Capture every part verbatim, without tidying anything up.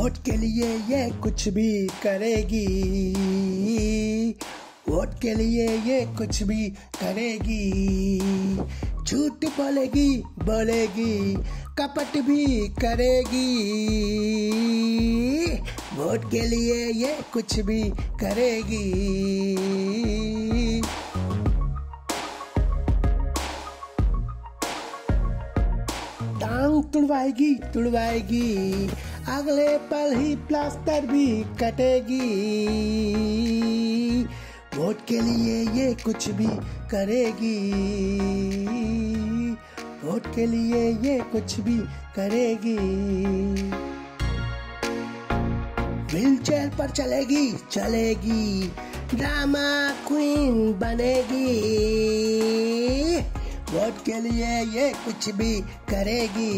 Vote के लिए ये कुछ भी करेगी, वोट के लिए ये कुछ भी करेगी। झूठ बोलेगी बोलेगी कपट भी करेगी, वोट के लिए ये कुछ भी करेगी। टांग तुड़वाएगी तुड़वाएगी, अगले पल ही प्लास्टर भी कटेगी। वोट के लिए ये कुछ भी करेगी, वोट के लिए ये कुछ भी करेगी। व्हीलचेयर पर चलेगी चलेगी, ड्रामा क्वीन बनेगी। वोट के लिए ये कुछ भी करेगी,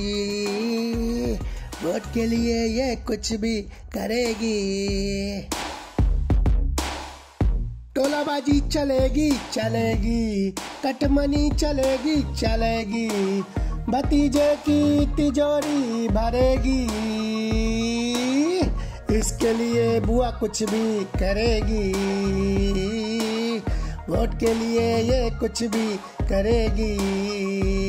वोट के लिए ये कुछ भी करेगी। टोलाबाजी चलेगी चलेगी, कटमनी चलेगी चलेगी। भतीजे की तिजोरी भरेगी, इसके लिए बुआ कुछ भी करेगी। वोट के लिए ये कुछ भी करेगी।